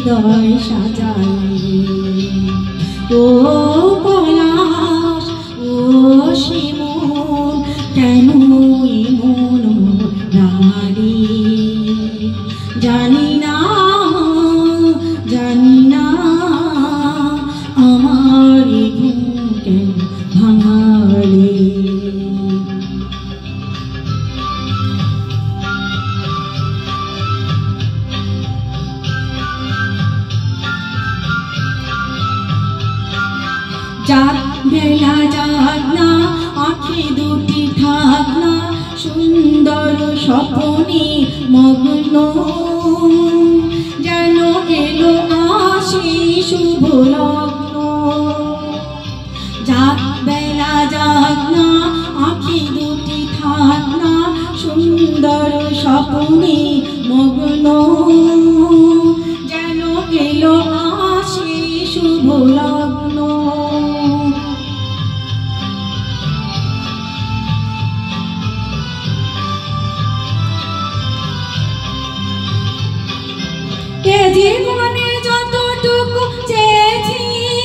হৃদয় সাজাই। ও পলাশ ও শিমুল কেন এমন রাঙালি, জানি না জানি না আমার ঘুম কেন ভাঙালি। যাক বেলা যাক না আঁখি দুটি থাক না সুন্দর স্বপ্নে মগ্ন, যেন এলো আসি শুভ লগ্ন। যাক বেলা যাক না আঁখি দুটি থাক না সুন্দর স্বপ্নে মগ্ন, যেন এলো আসি শুভ লগ্ন। এ জীবনে যতটুকু চেয়েছি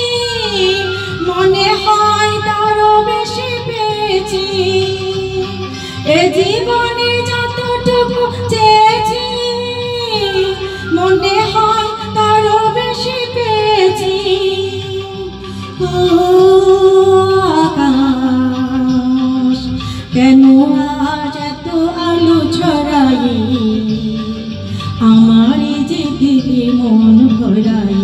মনে হয় তারও বেশি পেয়েছি। এ জীবনে যতটুকু চেয়েছি মনে হয় তারও বেশি পেয়েছি। ও আকাশ কেন আজ এত আলো ছড়াই, আমার যেদিকে মন ভরাই।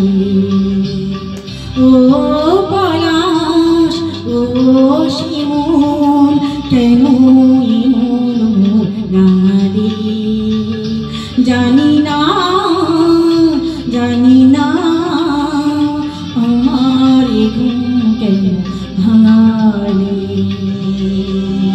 ও পলাশ ও শিমুল কেন এমন রাঙালি, জানি না জানি না আমার ঘুম কেন ভাঙালি।